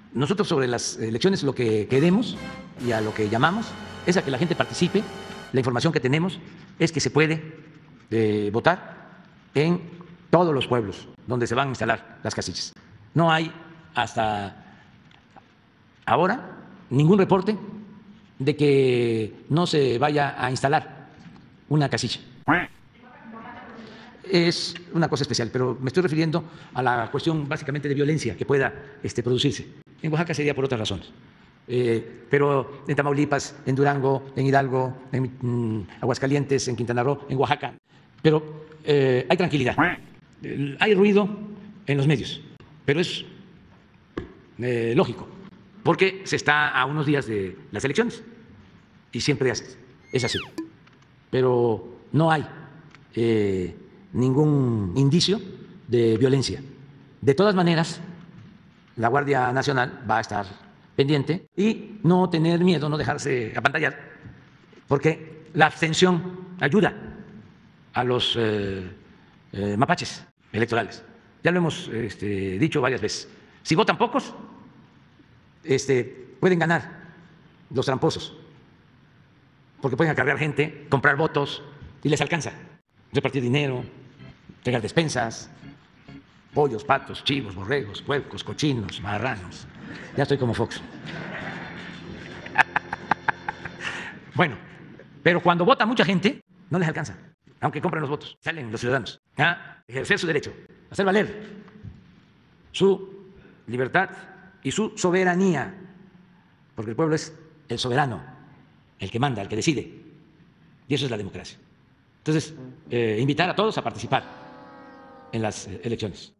Nosotros sobre las elecciones lo que queremos y a lo que llamamos es a que la gente participe. La información que tenemos es que se puede votar en todos los pueblos donde se van a instalar las casillas. No hay hasta ahora ningún reporte de que no se vaya a instalar una casilla. Es una cosa especial, pero me estoy refiriendo a la cuestión básicamente de violencia que pueda producirse. En Oaxaca sería por otras razones. Pero en Tamaulipas, en Durango, en Hidalgo, en Aguascalientes, en Quintana Roo, en Oaxaca. Pero hay tranquilidad. Hay ruido en los medios, pero es lógico, porque se está a unos días de las elecciones y siempre es así. Pero no hay ningún indicio de violencia. De todas maneras, la Guardia Nacional va a estar pendiente y no tener miedo, no dejarse apantallar, porque la abstención ayuda a los mapaches electorales. Ya lo hemos dicho varias veces. Si votan pocos, pueden ganar los tramposos, porque pueden acarrear gente, comprar votos y les alcanza. Repartir dinero, entregar despensas, pollos, patos, chivos, borregos, puercos, cochinos, marranos. Ya estoy como Fox. Bueno, pero cuando vota mucha gente, no les alcanza, aunque compren los votos. Salen los ciudadanos a ejercer su derecho, a hacer valer su libertad y su soberanía, porque el pueblo es el soberano, el que manda, el que decide, y eso es la democracia. Entonces, invitar a todos a participar en las elecciones.